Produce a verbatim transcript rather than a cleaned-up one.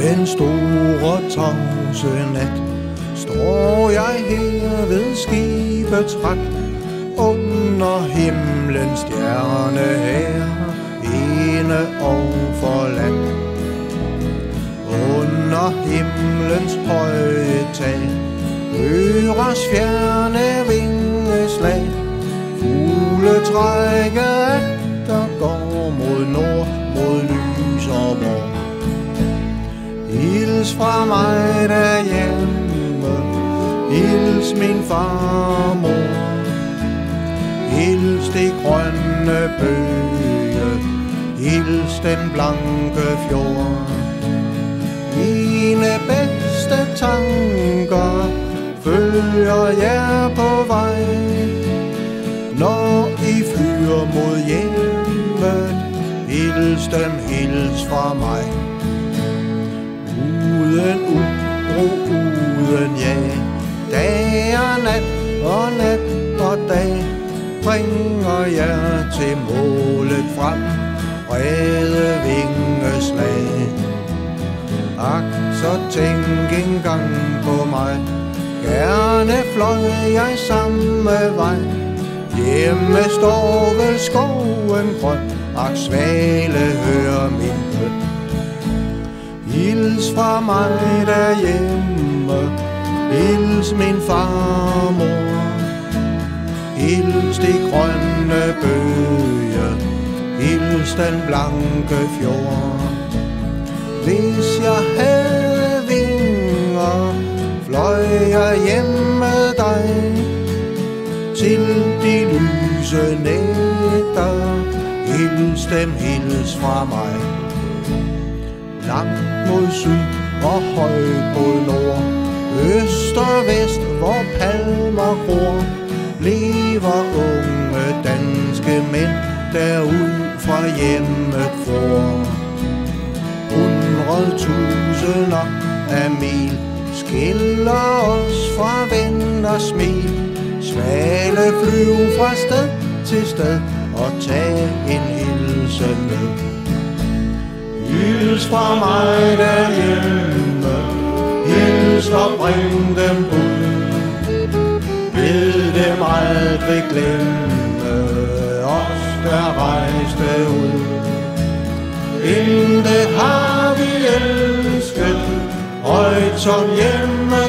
Den store tavse nat står jeg her ved skibets ret, under himlens stjerne her, ene og forladt. Under himlens høje tag høres fjerne vingeslag, fugle trækker der går mod nord, mod lys og vor. Hils fra mig derhjemme, hils min farmor, hils de grønne bøge, hils den blanke fjord. Mine bedste tanker følger jer på vej, når I flyr mod hjemmet, hils dem, hils fra mig. Uden uro, uden jag, dag og nat og nat og dag, bringer jeg til målet frem, brede vingeslag. Ak, så tænk engang på mig, gerne fløj jeg samme vej. Hjemme står vel skoven grøn, ak svale hør min bøn. Hils fra mig derhjemme, hils min farmor, hils de grønne bøge, hils den blanke fjord. Hvis jeg havde vinger, fløj jeg hjem med dig, til de lyse nætter, hils dem, hils fra mig. Langt mod syd og højt mod nord, øst og vest, hvor palmer gror, lever unge danske mænd derud fra hjemmet for. Hundrede tusinder af mil skiller os fra ven og smil. Svale flyv fra sted til sted og tag en hilsen med. Hils fra mig derhjemme, hils og bring dem ud. Bed dem aldrig glemme os, der rejste ud. Intet har vi elsket højt som hjemme